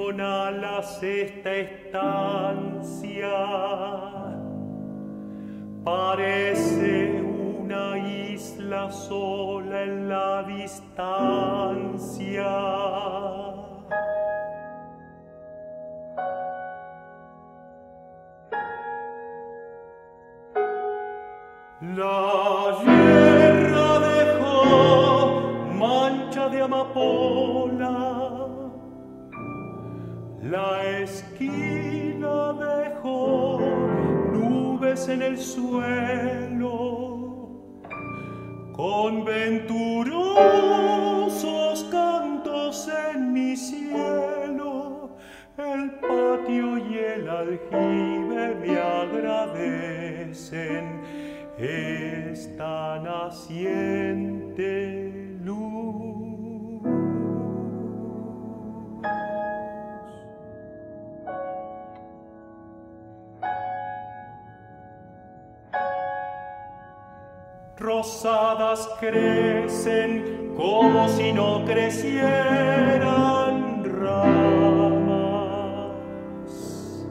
a la sexta estancia. Parece una isla sola en la distancia. La hierra dejó mancha de amapola, la esquina dejó nubes en el suelo, con venturosos cantos en mi cielo, el patio y el aljibe me agradecen esta naciente luz. Rosadas crecen como si no crecieran ramas.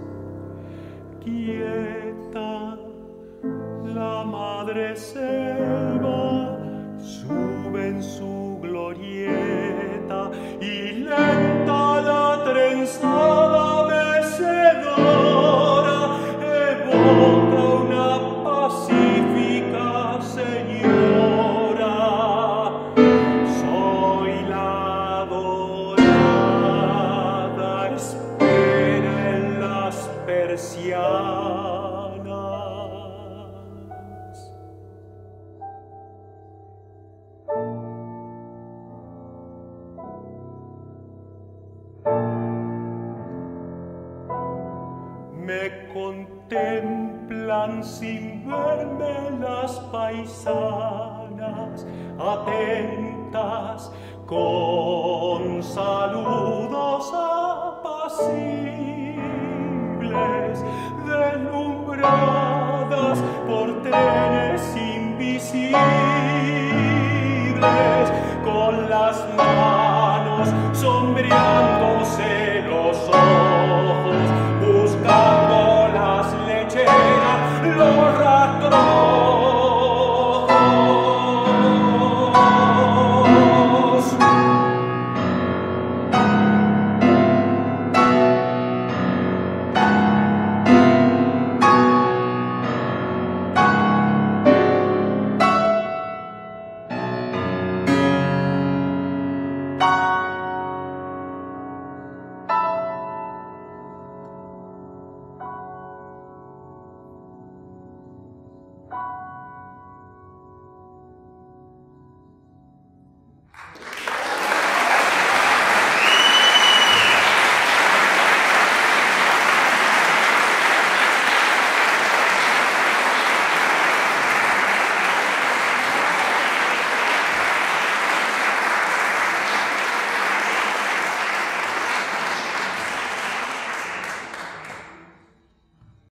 Quieta la madre selva sube en su glorieta y lenta la trenzada mecedora evoca una pacífica señora. Soy la adorada espera en las persianas. Me contemplan sin verme las paisanas, atentas con saludos apaciguadores.